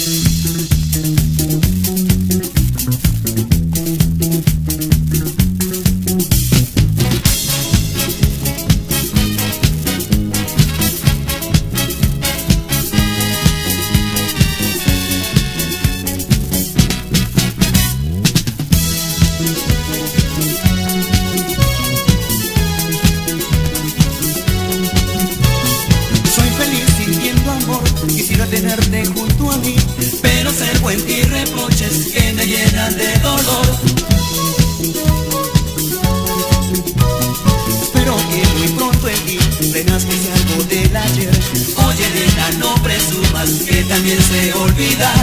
Quisiera tenerte junto a mí, pero ser buen y reproches que me llenan de dolor. Espero que muy pronto en ti verás que sea algo del ayer. Oye nena, no presumas que también sé olvidar.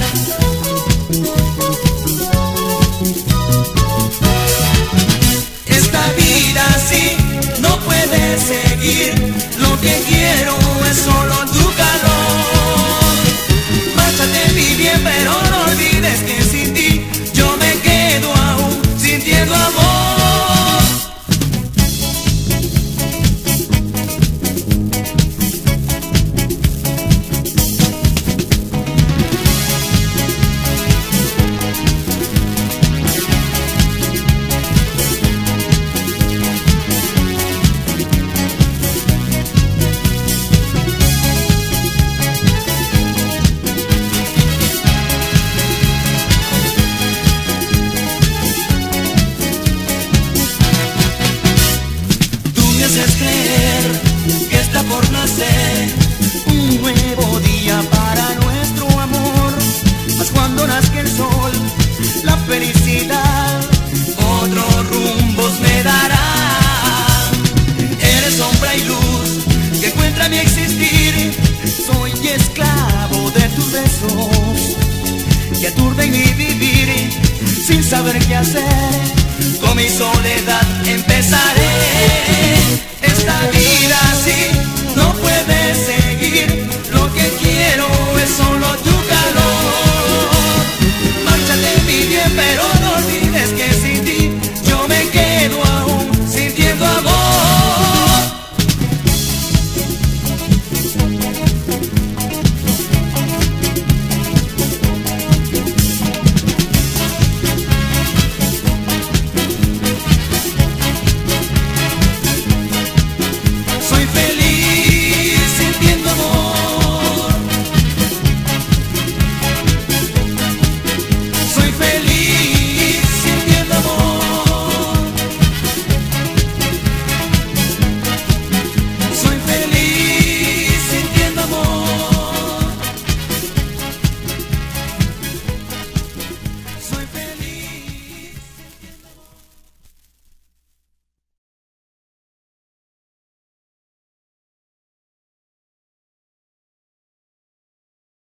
Esta vida así no puede seguir. Lo que quiero es solo tu calor. Márchate mi bien, pero no olvides que sin ti yo me quedo aún sintiendo amor. Es creer que está por nacer un nuevo día para nuestro amor. Mas cuando nazca el sol, la felicidad otros rumbos me dará. Eres sombra y luz que encuentra mi existir. Soy esclavo de tus besos que aturden mi vivir. Sin saber qué hacer, con mi soledad empezaré. Esta vida así no puede ser.